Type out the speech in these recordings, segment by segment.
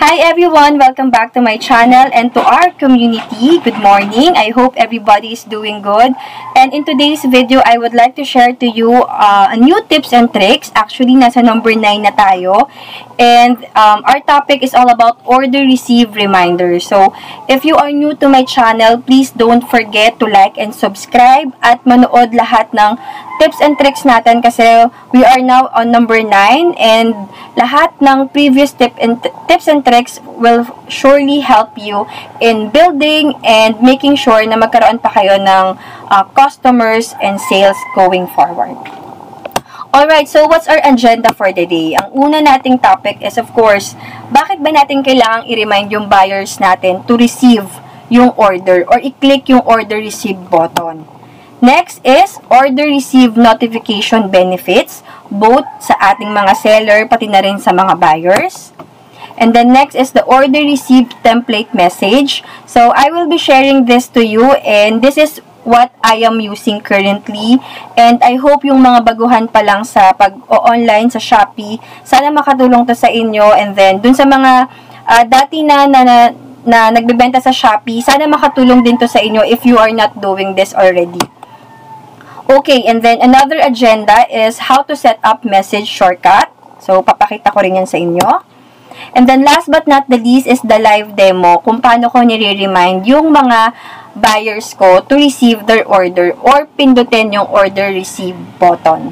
Hi everyone! Welcome back to my channel and to our community. Good morning! I hope everybody is doing good. And in today's video, I would like to share to you a new tips and tricks. Actually, nasa number 9 na tayo. And our topic is all about order receive reminder. So, if you are new to my channel, please don't forget to like and subscribe at manood lahat ng tips and tricks natin kasi we are now on number 9 and lahat ng previous tips and tricks will surely help you in building and making sure na magkaroon pa kayo ng customers and sales going forward. Alright, so what's our agenda for the day? Ang una nating topic is of course, bakit ba natin kailangang i-remind yung buyers natin to receive yung order or i-click yung order receive button? Next is order receive notification benefits both sa ating mga seller pati na rin sa mga buyers. And then next is the order receive template message. So I will be sharing this to you and this is what I am using currently. And I hope yung mga baguhan pa lang sa pag-online sa Shopee, sana makatulong to sa inyo. And then dun sa mga dati na nagbebenta sa Shopee, sana makatulong din to sa inyo if you are not doing this already. Okay, and then another agenda is how to set up message shortcut. So, papakita ko rin yan sa inyo. And then last but not the least is the live demo kung paano ko nire-remind yung mga buyers ko to receive their order or pindutin yung order receive button.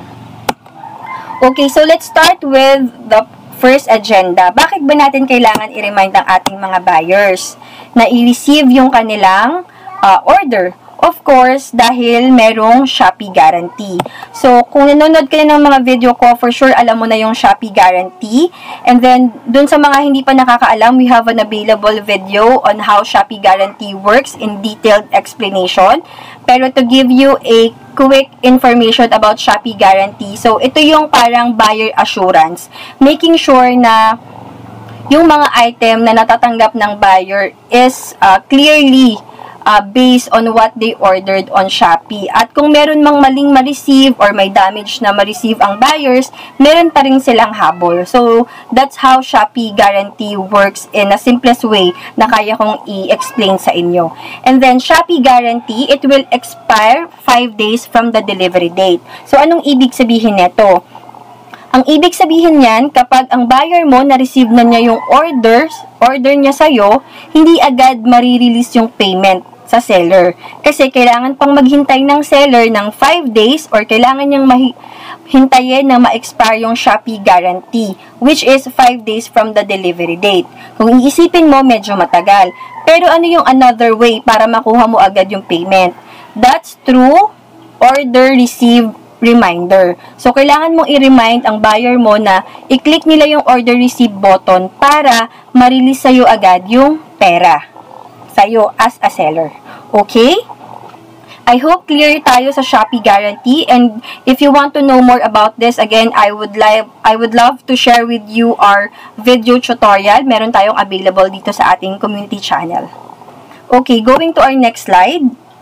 Okay, so let's start with the first agenda. Bakit ba natin kailangan i-remind ang ating mga buyers na i-receive yung kanilang order? Of course, dahil merong Shopee guarantee. So, kung nanonood kayo ng mga video ko, for sure, alam mo na yung Shopee guarantee. And then, dun sa mga hindi pa nakakaalam, we have an available video on how Shopee guarantee works in detailed explanation. Pero to give you a quick information about Shopee guarantee, so, ito yung parang buyer assurance. Making sure na yung mga item na natatanggap ng buyer is clearly based on what they ordered on Shopee. At kung meron mang maling ma-receive or may damage na ma-receive ang buyers, meron pa rin silang habol. So, that's how Shopee guarantee works in a simplest way na kaya kong i-explain sa inyo. And then, Shopee guarantee, it will expire 5 days from the delivery date. So, anong ibig sabihin nito? Ang ibig sabihin niyan, kapag ang buyer mo na-receive na niya yung order niya sa'yo, hindi agad marirelease yung payment sa seller. Kasi kailangan pang maghintay ng seller ng 5 days or kailangan niyang hintayin na ma-expire yung Shopee guarantee, which is 5 days from the delivery date. Kung iisipin mo, medyo matagal. Pero ano yung another way para makuha mo agad yung payment? That's through order receive reminder. So, kailangan mong i-remind ang buyer mo na i-click nila yung order receive button para ma-release sa'yo agad yung pera sa'yo as a seller. Okay? I hope clear tayo sa Shopee guarantee and if you want to know more about this, again, I would love to share with you our video tutorial. Meron tayong available dito sa ating community channel. Okay, going to our next slide.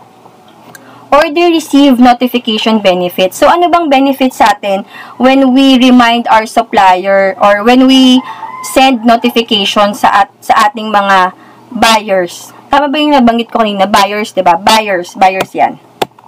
Order receive notification benefits. So, ano bang benefits sa atin when we remind our supplier or when we send notification sa ating mga buyers? Tama ba yung nabanggit ko kanina? Buyers, diba? Buyers yan.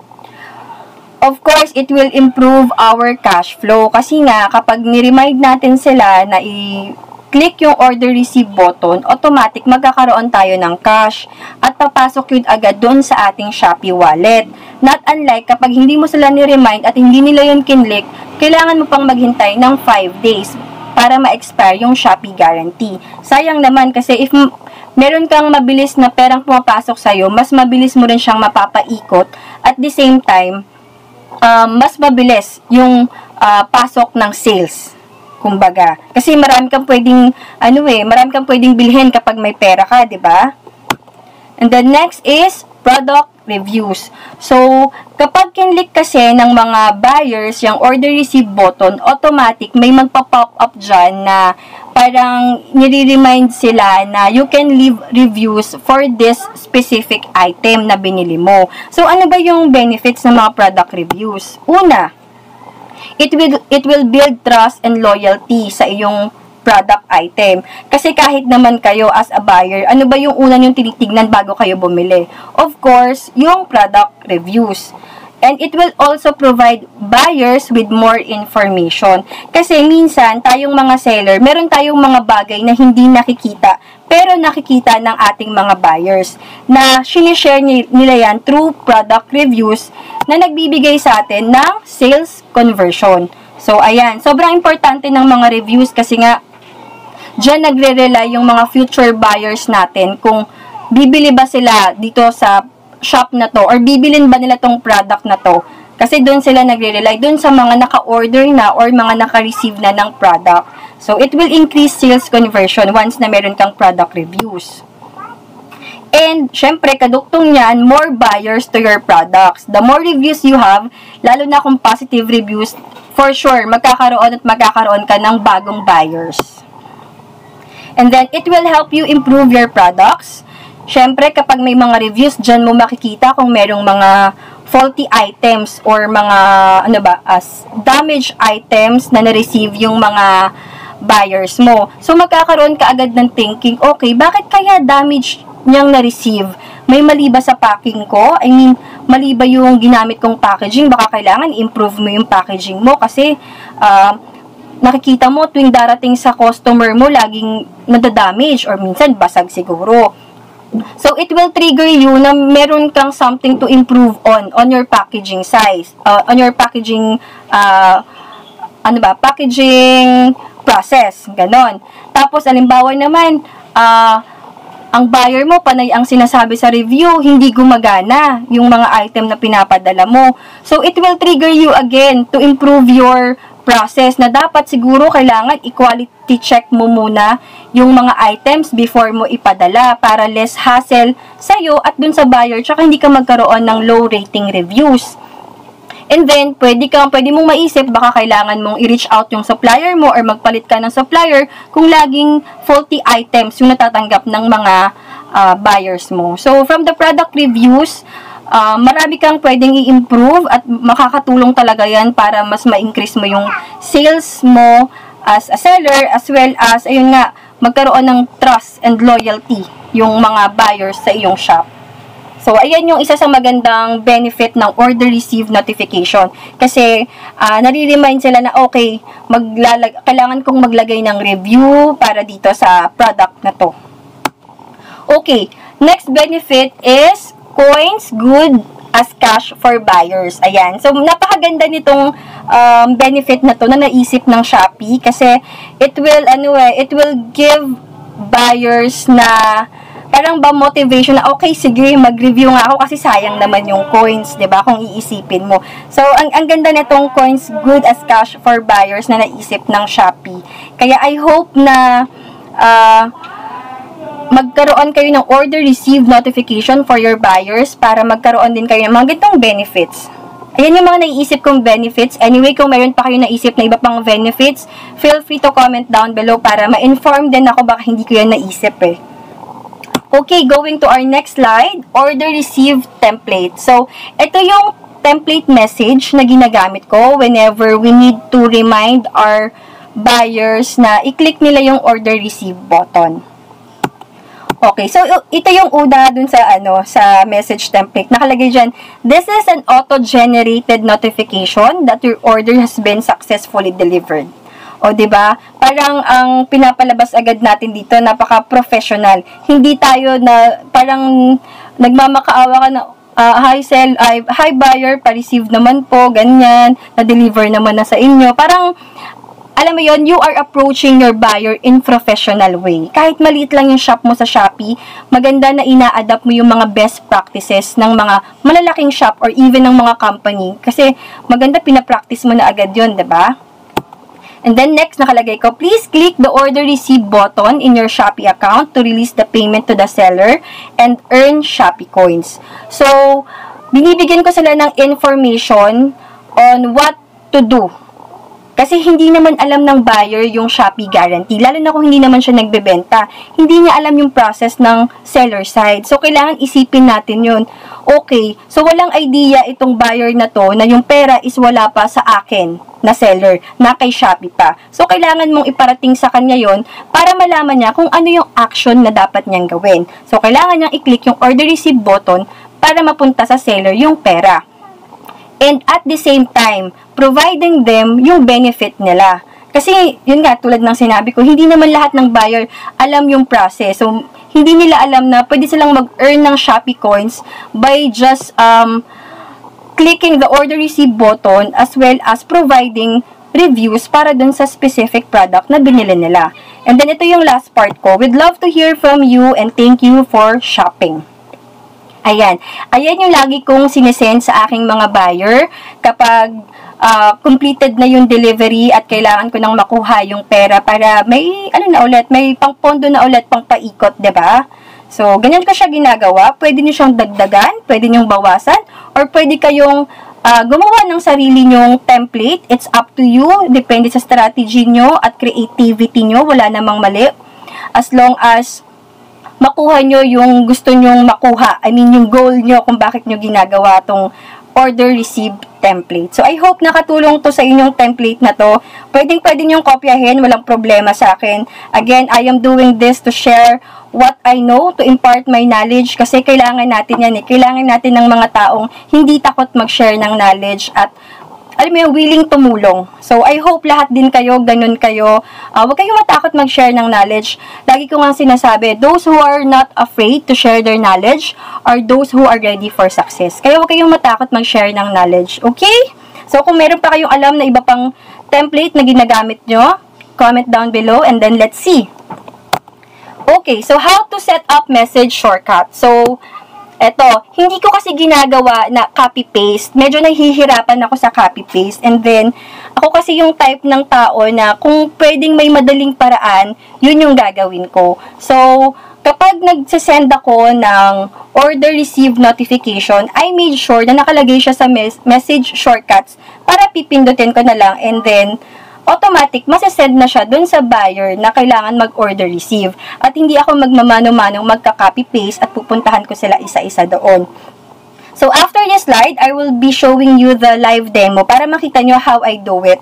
Of course, it will improve our cash flow. Kasi nga, kapag ni-remind natin sila na i-click yung order receive button, automatic magkakaroon tayo ng cash at papasok yun agad doon sa ating Shopee wallet. Not unlike kapag hindi mo sila ni-remind at hindi nila yun kinlik, kailangan mo pang maghintay ng 5 days para ma-expire yung Shopee guarantee. Sayang naman kasi if meron kang mabilis na perang pumapasok sa'yo, mas mabilis mo rin siyang mapapaikot. At the same time, mas mabilis yung pasok ng sales. Kumbaga. Kasi marami kang pwedeng, marami kang pwedeng bilhin kapag may pera ka, di ba? And the next is product reviews. So, kapag kinlik kasi ng mga buyers yung order receive button, automatic may magpa-pop up dyan na parang nire-remind sila na you can leave reviews for this specific item na binili mo. So, ano ba yung benefits ng mga product reviews? Una, it will build trust and loyalty sa iyong product item. Kasi kahit naman kayo as a buyer, ano ba yung una yung tinitignan bago kayo bumili? Of course, yung product reviews. And it will also provide buyers with more information. Kasi minsan, tayong mga seller, meron tayong mga bagay na hindi nakikita, pero nakikita ng ating mga buyers, na sinishare nila yan through product reviews na nagbibigay sa atin ng sales conversion. So, ayan. Sobrang importante ng mga reviews kasi nga, dyan nagre-rely yung mga future buyers natin kung bibili ba sila dito sa shop na to or bibilin ba nila tong product na to. Kasi doon sila nagre-rely, doon sa mga naka-order na or mga naka-receive na ng product. So, it will increase sales conversion once na meron kang product reviews. And, syempre, kaduktong yan, more buyers to your products. The more reviews you have, lalo na kung positive reviews, for sure, magkakaroon ka ng bagong buyers. And then, it will help you improve your products. Syempre, kapag may mga reviews, dyan mo makikita kung merong mga faulty items or mga, damaged items na na-receive yung mga buyers mo. So, magkakaroon ka agad ng thinking, okay, bakit kaya damage niyang na-receive? May mali ba sa packing ko? I mean, mali ba yung ginamit kong packaging? Baka kailangan improve mo yung packaging mo kasi, nakikita mo tuwing darating sa customer mo, laging nadadamage or minsan basag siguro. So, it will trigger you na meron kang something to improve on your packaging size, on your packaging, packaging process, ganon. Tapos, alimbawa naman, ang buyer mo, panay ang sinasabi sa review, hindi gumagana yung mga item na pinapadala mo. So, it will trigger you again to improve your process na dapat siguro kailangan i-quality check mo muna yung mga items before mo ipadala para less hassle sa'yo at dun sa buyer tsaka hindi ka magkaroon ng low rating reviews. And then, pwede mong maisip baka kailangan mong i-reach out yung supplier mo or magpalit ka ng supplier kung laging faulty items yung natatanggap ng mga buyers mo. So, from the product reviews, marami kang pwedeng i-improve at makakatulong talaga yan para mas ma-increase mo yung sales mo as a seller as well as, ayun nga, magkaroon ng trust and loyalty yung mga buyers sa iyong shop. So, ayan yung isa sa magandang benefit ng order receive notification. Kasi, nare-remind sila na, okay, kailangan kong maglagay ng review para dito sa product na to. Okay, next benefit is coins good as cash for buyers. Ayan. So, napakaganda nitong benefit na to na naisip ng Shopee kasi it will give buyers na parang ba motivation na okay, sige, mag-review nga ako kasi sayang naman yung coins, 'di ba? Kung iisipin mo. So, ang ganda nitong coins good as cash for buyers na naisip ng Shopee. Kaya I hope na magkaroon kayo ng order receive notification for your buyers para magkaroon din kayo ng mga ganitong benefits. Ayan yung mga naiisip kong benefits. Anyway, kung meron pa kayo naisip na iba pang benefits, feel free to comment down below para ma-inform din ako baka hindi ko yan naisip eh. Okay, going to our next slide, order receive template. So, ito yung template message na ginagamit ko whenever we need to remind our buyers na i-click nila yung order receive button. Okay, so ito yung una dun sa sa message template. Nakalagay diyan, this is an auto-generated notification that your order has been successfully delivered. O, 'di ba? Parang ang pinapalabas agad natin dito, napaka-professional. Hindi tayo na parang nagmamakaawa ka na hi buyer, pa-receive naman po, ganyan, na-deliver naman na sa inyo. Parang alam mo yon, you are approaching your buyer in professional way. Kahit maliit lang yung shop mo sa Shopee, maganda na ina-adapt mo yung mga best practices ng mga malalaking shop or even ng mga company. Kasi maganda pina-practice mo na agad yon, 'di ba? And then next, nakalagay ko, please click the order receive button in your Shopee account to release the payment to the seller and earn Shopee coins. So, binibigyan ko sila ng information on what to do. Kasi hindi naman alam ng buyer yung Shopee guarantee. Lalo na kung hindi naman siya nagbebenta. Hindi niya alam yung process ng seller side. So, kailangan isipin natin yun. Okay, so walang idea itong buyer na to na yung pera is wala pa sa akin na seller na kay Shopee pa. So, kailangan mong iparating sa kanya yon para malaman niya kung ano yung action na dapat niyang gawin. So, kailangan niyang i-click yung order receive button para mapunta sa seller yung pera. And at the same time, providing them yung benefit nila. Kasi, yun nga, tulad ng sinabi ko, hindi naman lahat ng buyer alam yung process. So, hindi nila alam na pwede silang mag-earn ng Shopee coins by just clicking the order receive button as well as providing reviews para dun sa specific product na binili nila. And then, ito yung last part ko. We'd love to hear from you and thank you for shopping. Ayan. Ayan yung lagi kong sinesend sa aking mga buyer kapag completed na yung delivery at kailangan ko nang makuha yung pera para may, may pangpondo na ulit, pang paikot, diba? So, ganyan ko siya ginagawa. Pwede nyo siyang dagdagan, pwede nyo bawasan, or pwede kayong gumawa ng sarili nyong template. It's up to you. Depende sa strategy nyo at creativity nyo. Wala namang mali. As long as makuha nyo yung gusto nyong makuha. I mean, yung goal nyo kung bakit nyo ginagawa tong order receive template. So, I hope nakatulong to sa inyong template na to. Pwede nyong kopyahin. Walang problema sa akin. Again, I am doing this to share what I know, to impart my knowledge, kasi kailangan natin yan eh. Kailangan natin ng mga taong hindi takot mag-share ng knowledge at alam mo yung willing tumulong. So, I hope lahat din kayo, ganun kayo. Huwag kayong matakot mag-share ng knowledge. Lagi ko nga sinasabi, those who are not afraid to share their knowledge are those who are ready for success. Kaya huwag kayong matakot mag-share ng knowledge. Okay? So, kung meron pa kayong alam na iba pang template na ginagamit nyo, comment down below and then let's see. Okay, so how to set up message shortcut. So, eto, hindi ko kasi ginagawa na copy-paste. Medyo nahihirapan ako sa copy-paste. And then, ako kasi yung type ng tao na kung pwedeng may madaling paraan, yun yung gagawin ko. So, kapag nagsasend ako ng order receive notification, I made sure na nakalagay siya sa message shortcuts para pipindutin ko na lang and then automatic, masasend na siya dun sa buyer na kailangan mag-order receive. At hindi ako magmamano-manong magka-copy-paste at pupuntahan ko sila isa-isa doon. So, after this slide, I will be showing you the live demo para makita nyo how I do it.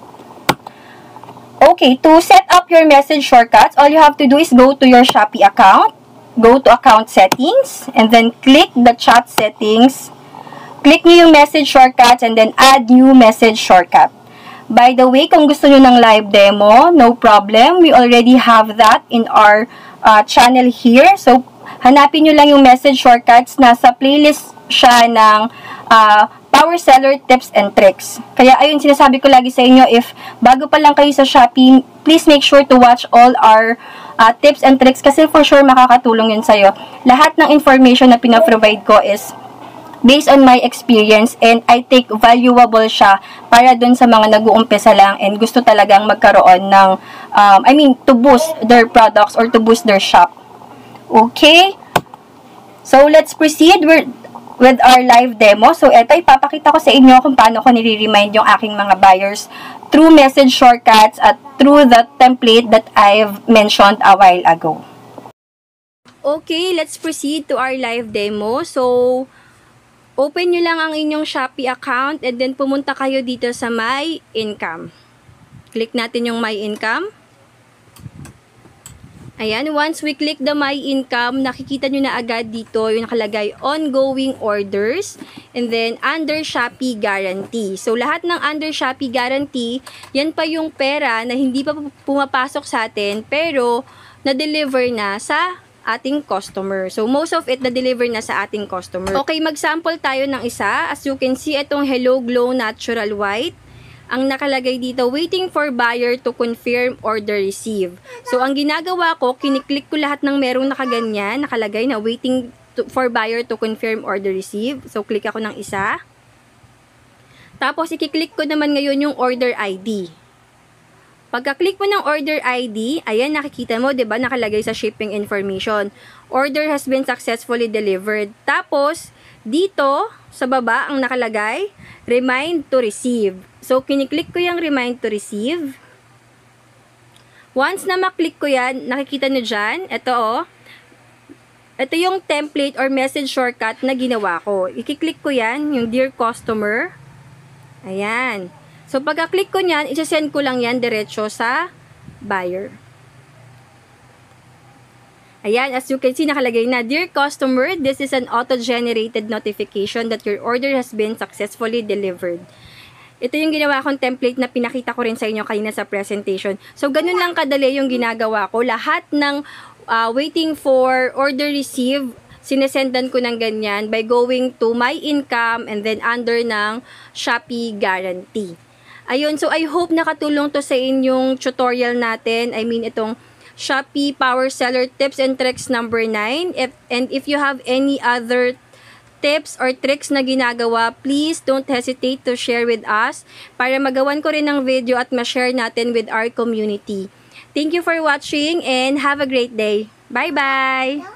Okay, to set up your message shortcuts, all you have to do is go to your Shopee account, go to account settings, and then click the chat settings. Click nyo yung message shortcuts and then add new message shortcut. By the way, kung gusto nyo ng live demo, no problem. We already have that in our channel here. So, hanapin nyo lang yung message shortcuts. Nasa playlist siya ng Power Seller Tips and Tricks. Kaya, ayun, sinasabi ko lagi sa inyo, if bago pa lang kayo sa Shopee, please make sure to watch all our tips and tricks kasi for sure makakatulong yun sa'yo. Lahat ng information na pinaprovide ko is based on my experience and I take valuable siya para dun sa mga nag-uumpisa lang and gusto talagang magkaroon ng, to boost their products or to boost their shop. Okay? So, let's proceed with our live demo. So, eto, ipapakita ko sa inyo kung paano ko nire-remind yung aking mga buyers through message shortcuts at through the template that I've mentioned a while ago. Okay, let's proceed to our live demo. So, open nyo lang ang inyong Shopee account and then pumunta kayo dito sa My Income. Click natin yung My Income. Ayan, once we click the My Income, nakikita nyo na agad dito yung nakalagay ongoing orders and then under Shopee Guarantee. So, lahat ng under Shopee Guarantee, yan pa yung pera na hindi pa pumapasok sa atin pero na-deliver na sa ating customer. So, most of it na-deliver na sa ating customer. Okay, mag-sample tayo ng isa. As you can see, itong Hello Glow Natural White. Ang nakalagay dito, waiting for buyer to confirm order receive. So, ang ginagawa ko, kiniklik ko lahat ng merong nakaganyan, nakalagay na waiting for buyer to confirm order receive. So, click ako ng isa. Tapos, ikiklik ko naman ngayon yung order ID. Pagka-click mo ng order ID, ayan, nakikita mo, 'di ba, nakalagay sa shipping information. Order has been successfully delivered. Tapos, dito, sa baba, ang nakalagay, remind to receive. So, kiniklik ko yung remind to receive. Once na maklik ko yan, nakikita nyo dyan, ito ito yung template or message shortcut na ginawa ko. Ikiklik ko yan, yung Dear Customer. Ayan. So, pagka-click ko niyan, isa-send ko lang yan diretso sa buyer. Ayan, as you can see, nakalagay na, Dear customer, this is an auto-generated notification that your order has been successfully delivered. Ito yung ginawa kong template na pinakita ko rin sa inyo kanina sa presentation. So, ganun lang kadali yung ginagawa ko. Lahat ng waiting for order receive, sinesendan ko ng ganyan by going to my income and then under ng Shopee guarantee. Ayun, so I hope nakatulong to sa inyong tutorial natin. I mean, itong Shopee Power Seller Tips and Tricks number 9. And if you have any other tips or tricks na ginagawa, please don't hesitate to share with us para magawan ko rin ng video at ma-share natin with our community. Thank you for watching and have a great day. Bye-bye!